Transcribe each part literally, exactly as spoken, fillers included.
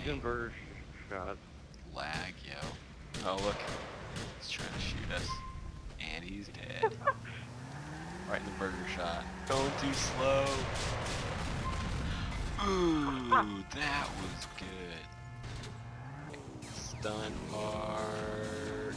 Taking burger shots. Lag, yo. Oh, look. He's trying to shoot us. And he's dead. Right in the burger shot. Going too slow. Ooh, that was good. Stunt hard.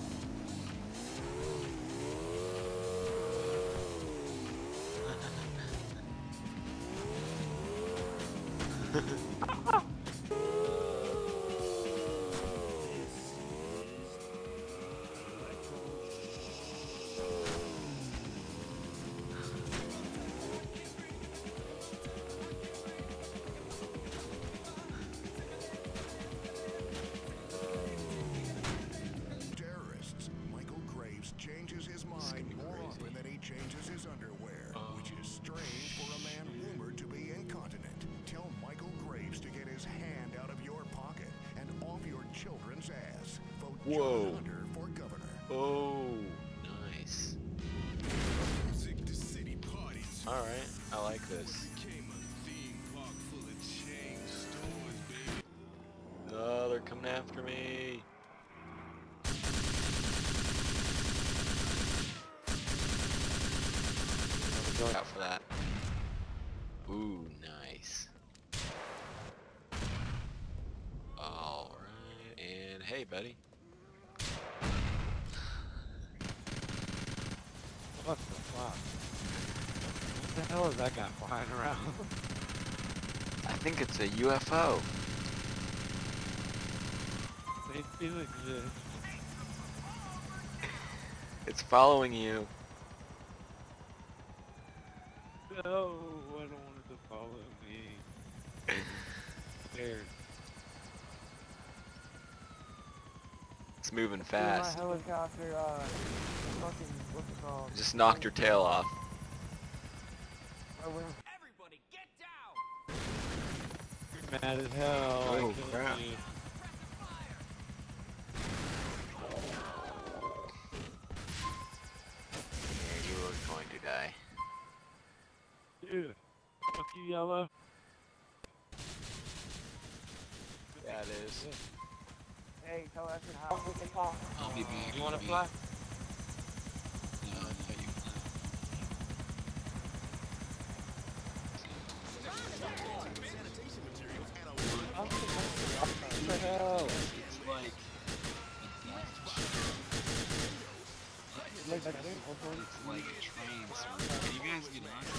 Terrorists. Michael Graves changes his mind more often than he changes his underwear, Oh. which is strange for a man rumored to be incontinent. Tell Michael Graves to get his hand out of your pocket and off your children's ass. Vote Whoa. John Hunter for governor. Oh, nice. Music to city parties. Alright, I like this. Oh, they're coming after me. Look out for that. Ooh, nice. Alright, and hey, buddy. What the fuck? What the hell is that guy flying around? I think it's a U F O. They do exist. It's following you. No, I don't want it to follow me. Scared. It's moving My fast. helicopter, uh, fucking, what's it called? Just knocked your tail off. I went- Everybody get down! You're mad as hell. Oh, I killed crap. you. Yeah, you are going to die. Dude, fuck you, yellow. Yeah, it is. Hey, tell us how we can talk. I'll be back. You wanna fly? No, no, you What the hell? It's like. Like, It's like a train. Can you guys get on?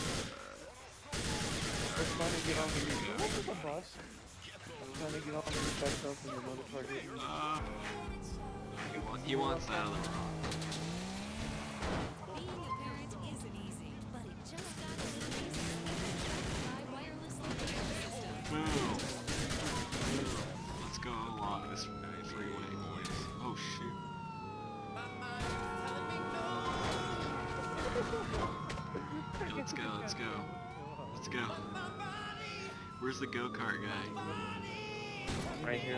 I'm trying to get on the, what's the bus? I'm trying to get on the bus up in the motherfucker. Uh, he, want, he wants that other rock. Being a parent isn't easy, but it just got a little easier by wireless location system. Boom. Let's go along this freeway, boys. Oh shoot. Yeah, let's go, let's go. Let's go. Where's the go-kart guy? Right here.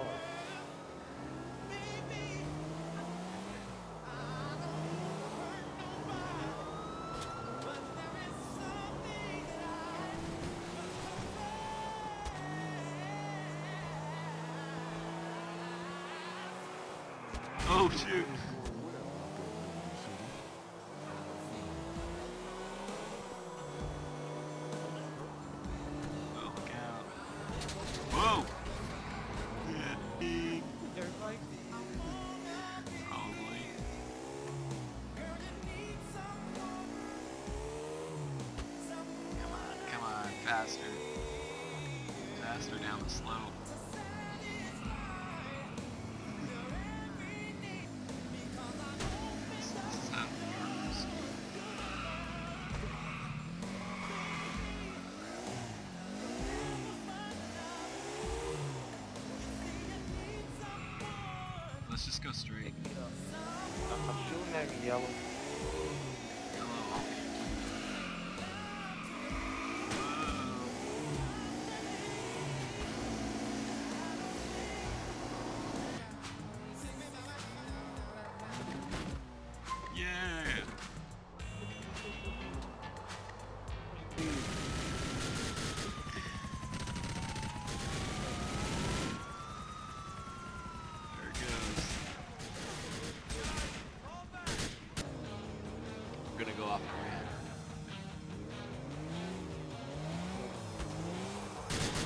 Oh shoot. Oh, look out. Whoa! Yeah. Probably. Come on, come on, faster. Faster down the slope. This, this is how it works. Let's just go straight. I'm shooting at you, yellow. Yellow. Yeah.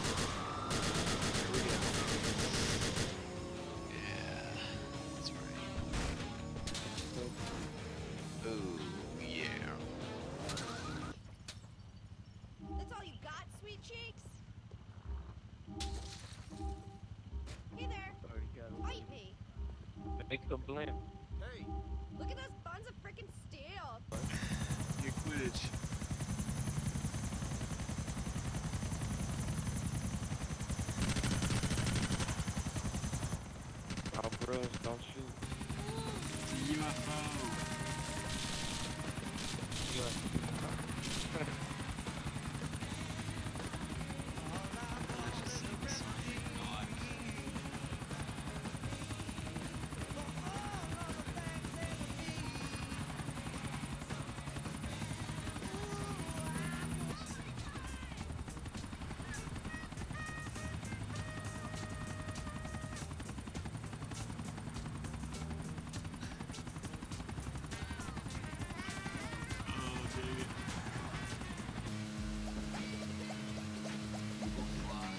Yeah, that's right. Oh, yeah. That's all you got, sweet cheeks? Hey there, Already got a bite lady. me. Make them blend. Hey, Look at those buns of frickin' steel. Your Quidditch. Oh, bros, don't shoot. It's a U F O. Let's just see the sun. God. Oh, dang it. People fly.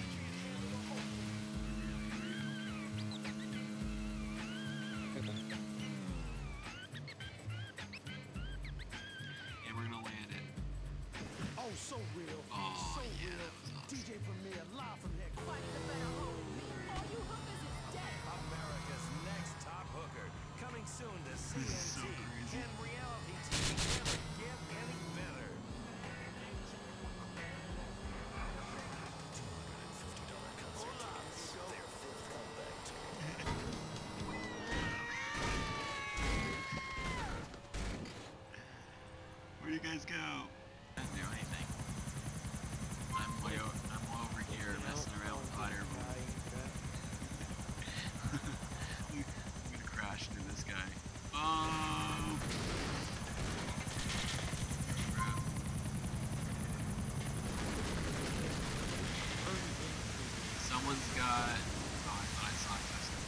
And we're gonna land it. oh, so real. Oh, so yeah, real. that was awesome. D J Premier live from headquarters. Find the better home. All you hookers is dead. America's Next Top Hooker, coming soon to C N T. This is so crazy. Can reality T V ever get any better? Where do you guys go? Can't do anything. I'm way o I'm over here messing around with hot air balloons. I'm gonna crash into this guy. Oh! Crap. Someone's got. Oh, I thought I saw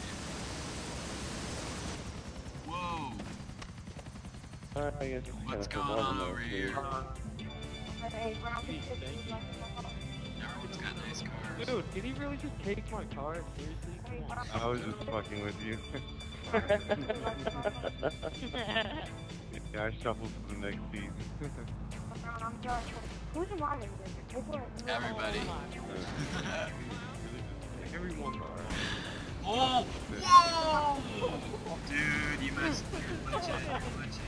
Justin. Whoa! Alright, I guess it's What's kinda going on fun over though, here? Thank you. Everyone's got nice cars. Dude, did he really just take my car? Seriously? Come on. I was just fucking with you. Yeah, I shuffled to the next season. Who's the monitor? Everybody. Everyone are. Oh! Whoa! Dude, you messed with your budget. budget.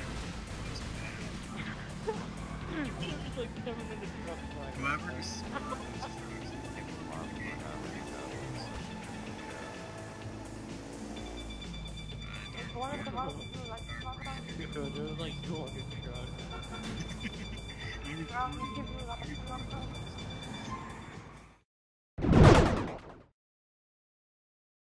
It's like seven minutes left. Whoever's. One of the ones who like to talk about Dude, there's like two hundred trucks. um, give you like to talk about